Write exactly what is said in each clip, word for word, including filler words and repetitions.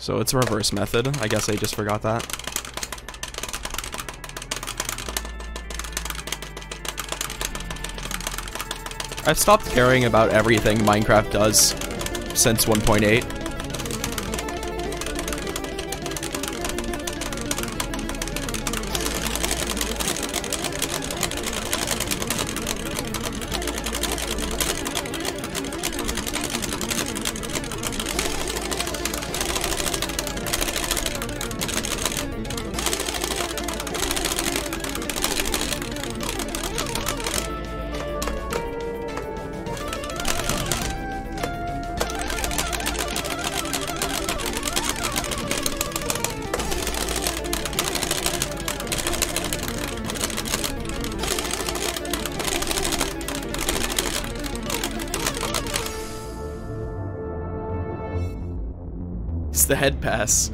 So it's a reverse method. I guess I just forgot that. I've stopped caring about everything Minecraft does since one point eight. The head pass.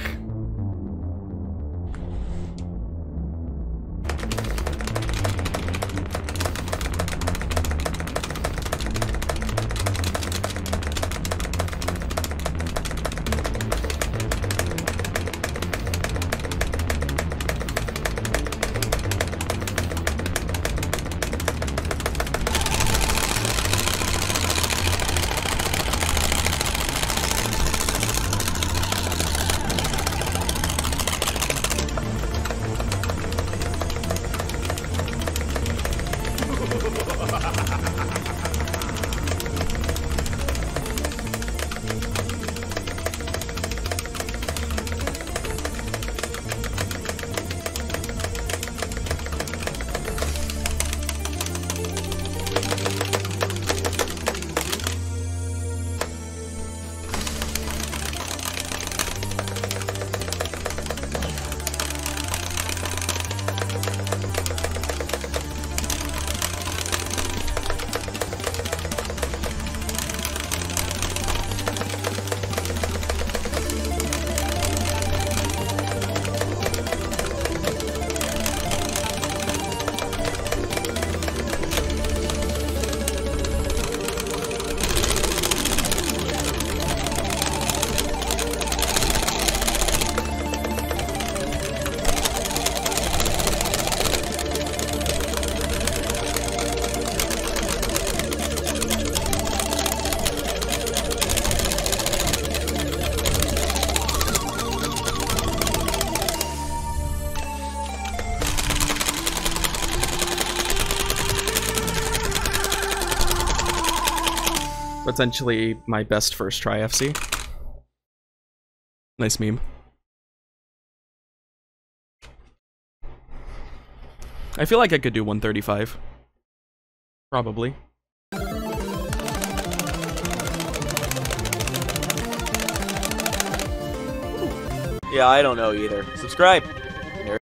Potentially my best first try F C. Nice meme. I feel like I could do one thirty-five. Probably. Yeah, I don't know either. Subscribe.